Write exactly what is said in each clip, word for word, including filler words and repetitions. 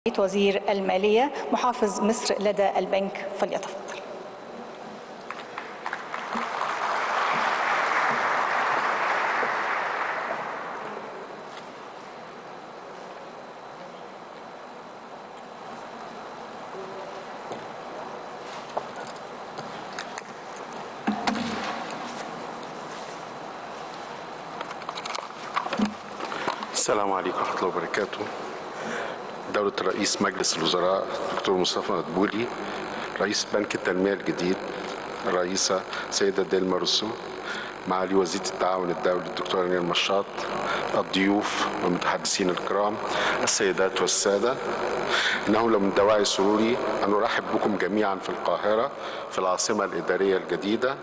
وزير المالية محافظ مصر لدى البنك، فليتفضل. السلام عليكم ورحمة الله وبركاته. دولة رئيس مجلس الوزراء دكتور مصطفى مدبولي، رئيس بنك التنمية الجديد الرئيسة سيدة ديلما روسو، معالي وزيرة التعاون الدولي الدكتورة نيل مشاط، الضيوف والمتحدثين الكرام، السيدات والسادة، إنه لمن دواعي سروري أن أرحب بكم جميعا في القاهرة في العاصمة الإدارية الجديدة،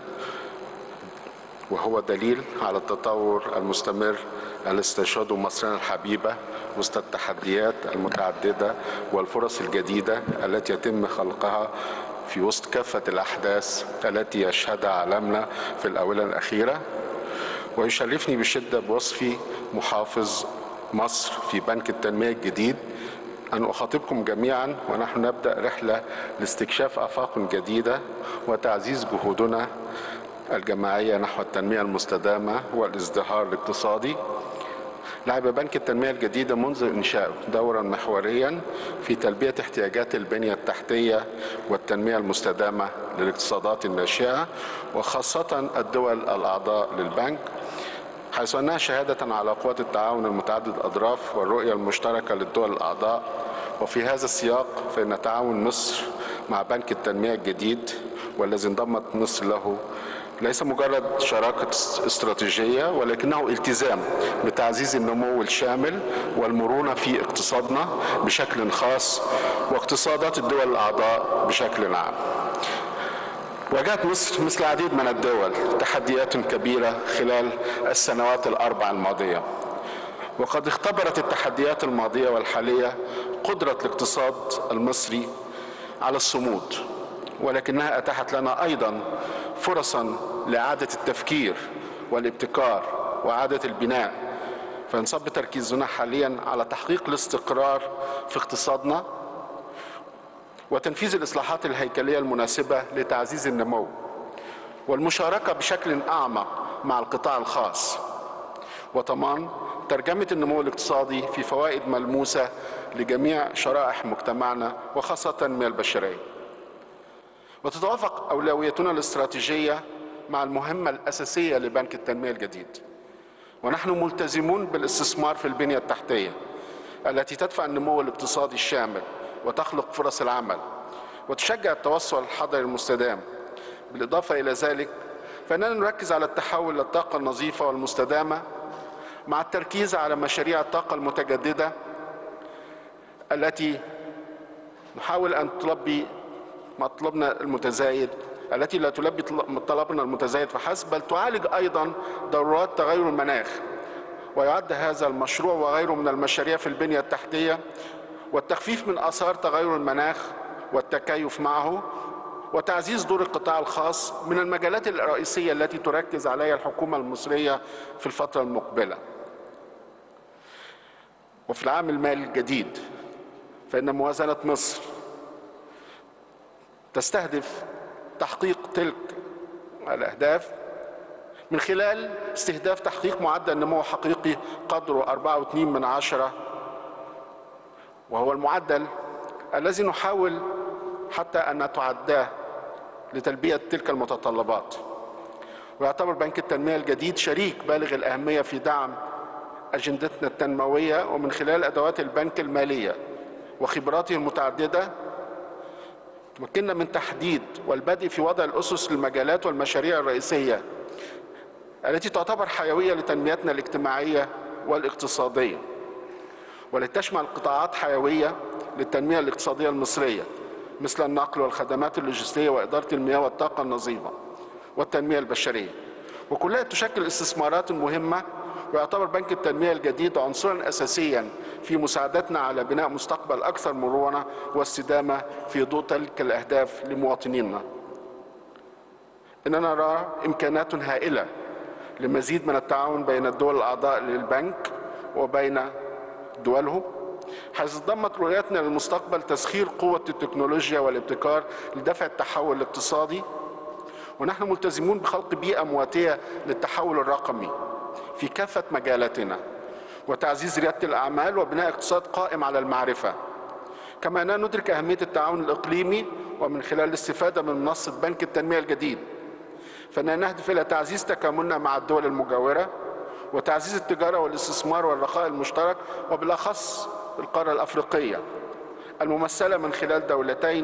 وهو دليل على التطور المستمر الذي تشهده مصرنا الحبيبة وسط التحديات المتعددة والفرص الجديدة التي يتم خلقها في وسط كافة الأحداث التي يشهدها عالمنا في الآونة الأخيرة. ويشرفني بشدة بوصفي محافظ مصر في بنك التنمية الجديد أن أخاطبكم جميعا ونحن نبدأ رحلة لاستكشاف آفاق جديدة وتعزيز جهودنا الجماعية نحو التنمية المستدامة والازدهار الاقتصادي. لعب بنك التنمية الجديدة منذ إنشائه دورا محوريا في تلبية احتياجات البنية التحتية والتنمية المستدامة للاقتصادات الناشئة وخاصة الدول الأعضاء للبنك، حيث أنها شهادة على قوة التعاون المتعدد الأطراف والرؤية المشتركة للدول الأعضاء. وفي هذا السياق فإن تعاون مصر مع بنك التنمية الجديد والذي انضمت مصر له ليس مجرد شراكة استراتيجية، ولكنه التزام بتعزيز النمو الشامل والمرونة في اقتصادنا بشكل خاص واقتصادات الدول الأعضاء بشكل عام. واجهت مصر مثل العديد من الدول تحديات كبيرة خلال السنوات الأربع الماضية، وقد اختبرت التحديات الماضية والحالية قدرة الاقتصاد المصري على الصمود، ولكنها أتاحت لنا أيضا فرصا لإعادة التفكير والابتكار وإعادة البناء. فينصب تركيزنا حاليا على تحقيق الاستقرار في اقتصادنا وتنفيذ الإصلاحات الهيكلية المناسبة لتعزيز النمو والمشاركة بشكل أعمق مع القطاع الخاص وضمان ترجمة النمو الاقتصادي في فوائد ملموسة لجميع شرائح مجتمعنا وخاصة التنمية البشرية. وتتوافق أولوياتنا الاستراتيجية مع المهمة الأساسية لبنك التنمية الجديد، ونحن ملتزمون بالاستثمار في البنية التحتية التي تدفع النمو الاقتصادي الشامل وتخلق فرص العمل وتشجع التوسع الحضري المستدام. بالإضافة إلى ذلك فإننا نركز على التحول للطاقة النظيفة والمستدامة مع التركيز على مشاريع الطاقة المتجددة التي نحاول أن تلبي مطلبنا المتزايد التي لا تلبي طلبنا المتزايد فحسب، بل تعالج أيضا ضرورات تغير المناخ. ويعد هذا المشروع وغيره من المشاريع في البنية التحتية والتخفيف من آثار تغير المناخ والتكيف معه وتعزيز دور القطاع الخاص من المجالات الرئيسية التي تركز عليها الحكومة المصرية في الفترة المقبلة. وفي العام المالي الجديد فإن موازنة مصر تستهدف تحقيق تلك الأهداف من خلال استهداف تحقيق معدل نمو حقيقي قدره أربعة فاصلة اثنين من عشرة، وهو المعدل الذي نحاول حتى أن نتعداه لتلبية تلك المتطلبات. ويعتبر بنك التنمية الجديد شريك بالغ الأهمية في دعم أجندتنا التنموية، ومن خلال أدوات البنك المالية وخبراته المتعددة تمكننا من تحديد والبدء في وضع الأسس للمجالات والمشاريع الرئيسية التي تعتبر حيوية لتنميتنا الاجتماعية والاقتصادية، ولتشمل قطاعات حيوية للتنمية الاقتصادية المصرية مثل النقل والخدمات اللوجستية وإدارة المياه والطاقة النظيفة والتنمية البشرية، وكلها تشكل استثمارات مهمة. ويعتبر بنك التنمية الجديد عنصرا أساسيا في مساعدتنا على بناء مستقبل أكثر مرونة واستدامة في ضوء تلك الأهداف لمواطنينا. إننا نرى إمكانات هائلة لمزيد من التعاون بين الدول الأعضاء للبنك وبين دولهم حيث ضمت رؤيتنا للمستقبل تسخير قوة التكنولوجيا والابتكار لدفع التحول الاقتصادي، ونحن ملتزمون بخلق بيئة مواتية للتحول الرقمي في كافة مجالاتنا، وتعزيز ريادة الأعمال وبناء اقتصاد قائم على المعرفة. كما أننا ندرك أهمية التعاون الإقليمي، ومن خلال الاستفادة من منصة بنك التنمية الجديد فإننا نهدف إلى تعزيز تكاملنا مع الدول المجاورة وتعزيز التجارة والاستثمار والرخاء المشترك، وبالأخص القارة الأفريقية الممثلة من خلال دولتين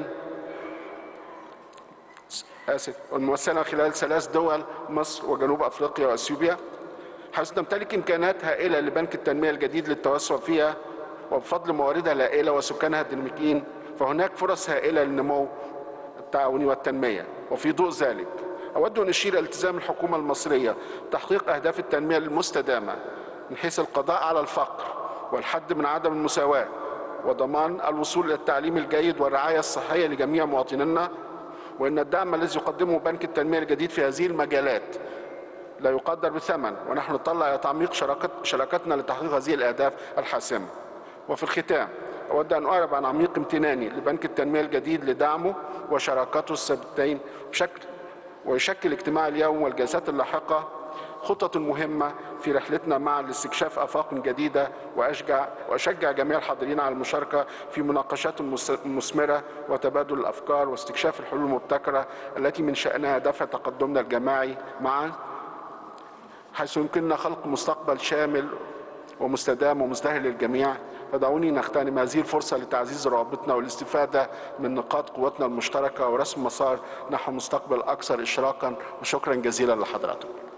آسف الممثلة من خلال ثلاث دول، مصر وجنوب أفريقيا وأثيوبيا، حيث تمتلك إمكانات هائلة لبنك التنمية الجديد للتوسع فيها، وبفضل مواردها الهائلة وسكانها الديناميكيين فهناك فرص هائلة للنمو التعاوني والتنمية. وفي ضوء ذلك أود أن أشير إلى التزام الحكومة المصرية تحقيق أهداف التنمية المستدامة من حيث القضاء على الفقر والحد من عدم المساواة وضمان الوصول إلى التعليم الجيد والرعاية الصحية لجميع مواطنينا، وإن الدعم الذي يقدمه بنك التنمية الجديد في هذه المجالات لا يقدر بثمن، ونحن نطلع إلى تعميق شراكتنا لتحقيق هذه الأهداف الحاسمة. وفي الختام أود أن أعرب عن عميق امتناني لبنك التنمية الجديد لدعمه وشراكته الثابتين بشكل ويشكل اجتماع اليوم والجلسات اللاحقة خطة مهمة في رحلتنا مع لاستكشاف آفاق جديدة، وأشجع وأشجع جميع الحاضرين على المشاركة في مناقشات مثمرة وتبادل الأفكار واستكشاف الحلول المبتكرة التي من شأنها دفع تقدمنا الجماعي معا، حيث يمكننا خلق مستقبل شامل ومستدام ومزدهر للجميع. فدعوني نغتنم هذه الفرصة لتعزيز روابطنا والاستفادة من نقاط قوتنا المشتركة ورسم مسار نحو مستقبل أكثر إشراقا. وشكرا جزيلا لحضراتكم.